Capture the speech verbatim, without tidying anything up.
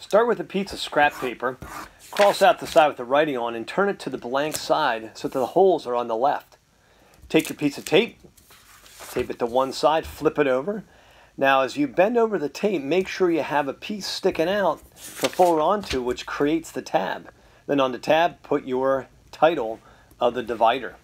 Start with a piece of scrap paper, cross out the side with the writing on, and turn it to the blank side so that the holes are on the left. Take your piece of tape, tape it to one side, flip it over. Now as you bend over the tape, make sure you have a piece sticking out to fold onto, which creates the tab. Then on the tab, put your title of the divider.